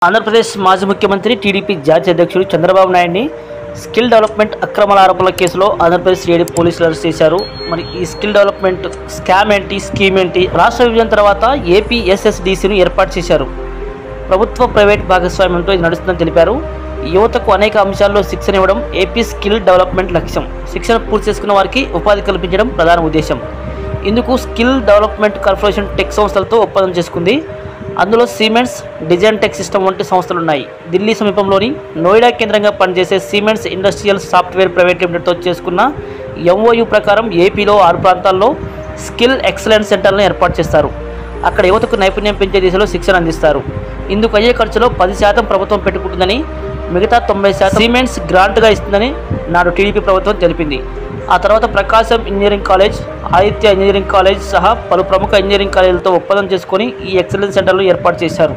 ఆంధ్రప్రదేశ్ మాజీ ముఖ్యమంత్రి టీడీపీ జాతీయ అధ్యక్షుడు చంద్రబాబు నాయుడిని స్కిల్ డెవలప్మెంట్ అక్రమాల ఆరోపణల కేసులో ఆంధ్రప్రదేశ్ సిఐడి పోలీసులు అరెస్ట్ చేశారు. మరి ఈ స్కిల్ డెవలప్మెంట్ స్కామ్ ఏంటి, స్కీమ్ ఏంటి? రాష్ట్ర విభజన తర్వాత ఏపీ ఎస్ఎస్డిసిను ఏర్పాటు చేశారు. ప్రభుత్వ ప్రైవేట్ భాగస్వామ్యంతో ఇది నడుస్తుందని తెలిపారు. యువతకు అనేక అంశాల్లో శిక్షణ ఇవ్వడం ఏపీ స్కిల్ డెవలప్మెంట్ లక్ష్యం. శిక్షణ పూర్తి చేసుకున్న వారికి ఉపాధి కల్పించడం ప్రధాన ఉద్దేశం. ఇందుకు స్కిల్ డెవలప్మెంట్ కార్పొరేషన్ టెక్ సంస్థలతో ఒప్పందం చేసుకుంది. అందులో సిమెంట్స్, డిజైన్ టెక్ సిస్టమ్ వంటి సంస్థలు ఉన్నాయి. ఢిల్లీ సమీపంలోని నోయిడా కేంద్రంగా పనిచేసే సిమెంట్స్ ఇండస్ట్రియల్ సాఫ్ట్వేర్ ప్రైవేట్ లిమిటెడ్తో చేసుకున్న ఎంఓయూ ప్రకారం ఏపీలో 6 ప్రాంతాల్లో స్కిల్ ఎక్సలెన్స్ సెంటర్లను ఏర్పాటు చేస్తారు. అక్కడ యువతకు నైపుణ్యం పెంచే దిశలో శిక్షణ అందిస్తారు. ఇందుకు అయ్యే ఖర్చులో 10% ప్రభుత్వం పెట్టుకుంటుందని, మిగతా 90% సిమెంట్స్ గ్రాంట్గా ఇస్తుందని నాడు టీడీపీ ప్రభుత్వం తెలిపింది. ఆ తర్వాత Prakasam engineering college, Aditya engineering college సహా పలు ప్రముఖ ఇంజనీరింగ్ కాలేజీలతో ఒప్పందం చేసుకుని ఈ ఎక్సలెన్స్ సెంటర్లు ఏర్పాటు చేశారు.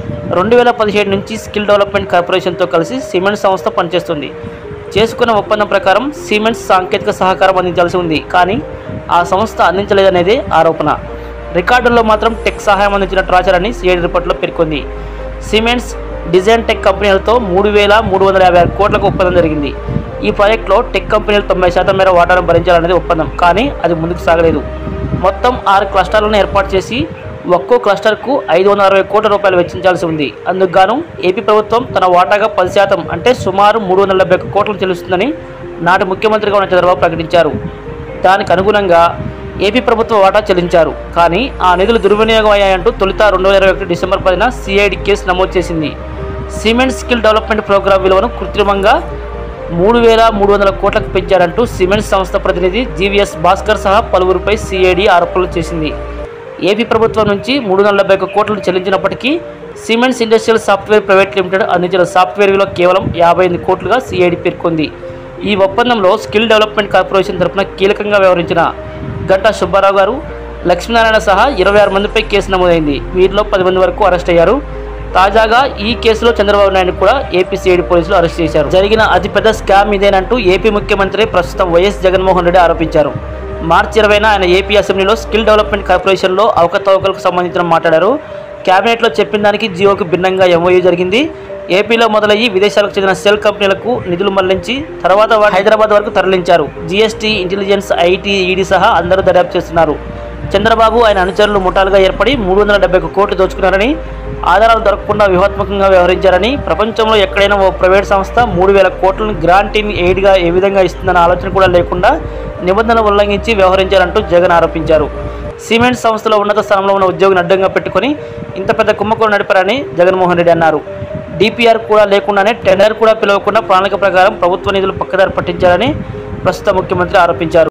2017 నుంచి స్కిల్ డెవలప్మెంట్ కార్పొరేషన్తో కలిసి సిమెంట్స్ సంస్థ పనిచేస్తుంది. చేసుకున్న ఒప్పందం ప్రకారం సిమెంట్స్ సాంకేతిక సహకారం అందించాల్సి ఉంది, కానీ ఆ సంస్థ అందించలేదనేదే ఆరోపణ. రికార్డుల్లో మాత్రం టెక్ సహాయం అందించినట్టు రాచారని సిఐడి రిపోర్టులో పేర్కొంది. సిమెంట్స్, డిజైన్ టెక్ కంపెనీలతో 3,356 కోట్లకు ఒప్పందం జరిగింది. ఈ ప్రాజెక్టులో టెక్ కంపెనీలు 90% మేర వాటాను భరించాలనేది ఒప్పందం, కానీ అది ముందుకు సాగలేదు. మొత్తం 6 క్లస్టర్లను ఏర్పాటు చేసి ఒక్కో క్లస్టర్కు 560 కోట్ల రూపాయలు వెచ్చించాల్సి ఉంది. అందుకు గాను ఏపీ ప్రభుత్వం తన వాటాగా 10% అంటే సుమారు 371 కోట్లను చెల్లిస్తుందని నాటి ముఖ్యమంత్రిగా ఉన్న చంద్రబాబు ప్రకటించారు. దానికి అనుగుణంగా ఏపీ ప్రభుత్వ వాటా చెల్లించారు. కానీ ఆ నిధులు దుర్వినియోగం అయ్యాయంటూ తొలుత 2021 డిసెంబర్ 10న సిఐడి కేసు నమోదు చేసింది. సిమెంట్ స్కిల్ డెవలప్మెంట్ ప్రోగ్రాం విలువను కృత్రిమంగా 3,300 కోట్లకు పెంచారంటూ సిమెంట్స్ సంస్థ ప్రతినిధి జీవీఎస్ భాస్కర్ సహా పలువురిపై సిఐడి ఆరోపణలు చేసింది. ఏపీ ప్రభుత్వం నుంచి 371 కోట్లను చెల్లించినప్పటికీ Siemens industrial software private limited అందించిన సాఫ్ట్వేర్ విలువ కేవలం 58 కోట్లుగా సిఐడి పేర్కొంది. ఈ ఒప్పందంలో స్కిల్ డెవలప్మెంట్ కార్పొరేషన్ తరఫున కీలకంగా వ్యవహరించిన గంటా సుబ్బారావు గారు, లక్ష్మీనారాయణ సహా 26 మందిపై కేసు నమోదైంది. వీరిలో 10 మంది వరకు అరెస్ట్ అయ్యారు. తాజాగా ఈ కేసులో చంద్రబాబు నాయుడు కూడా ఏపీ సిఐడి పోలీసులు అరెస్ట్ చేశారు. జరిగిన అతిపెద్ద స్కామ్ ఇదేనంటూ ఏపీ ముఖ్యమంత్రి ప్రస్తుతం వైఎస్ జగన్మోహన్ రెడ్డి ఆరోపించారు. మార్చి 20న ఆయన ఏపీ అసెంబ్లీలో స్కిల్ డెవలప్మెంట్ కార్పొరేషన్లో అవకతవకలకు సంబంధించిన మాట్లాడారు. కేబినెట్లో చెప్పిన దానికి జీవోకు భిన్నంగా ఎంఓయూ జరిగింది. ఏపీలో మొదలయ్యి విదేశాలకు చెందిన సెల్ కంపెనీలకు నిధులు మళ్లించి తర్వాత హైదరాబాద్ వరకు తరలించారు. జీఎస్టీ, ఇంటెలిజెన్స్, ఐటీ, ఈడీ సహా అందరూ దర్యాప్తు చేస్తున్నారు. చంద్రబాబు, ఆయన అనుచరులు ముఠాలుగా ఏర్పడి 371 కోట్లు దోచుకున్నారని, ఆధారాలు దొరకకుండా వ్యూహాత్మకంగా వ్యవహరించారని, ప్రపంచంలో ఎక్కడైనా ఓ ప్రైవేట్ సంస్థ 3,000 కోట్లను గ్రాంట్ ఇన్ ఎయిడ్గా ఏ విధంగా ఇస్తుందన్న ఆలోచన కూడా లేకుండా నిబంధనలు ఉల్లంఘించి వ్యవహరించారంటూ జగన్ ఆరోపించారు. సిమెంట్ సంస్థలో ఉన్నత స్థానంలో ఉన్న ఉద్యోగిని అడ్డంగా పెట్టుకుని ఇంత పెద్ద కుంభకోణం నడిపారని జగన్మోహన్ రెడ్డి అన్నారు. డిపిఆర్ కూడా లేకుండానే, టెండర్ కూడా పిలవకుండా ప్రణాళిక ప్రకారం ప్రభుత్వ నిధులు పక్కదారి పట్టించారని ప్రస్తుత ముఖ్యమంత్రి ఆరోపించారు.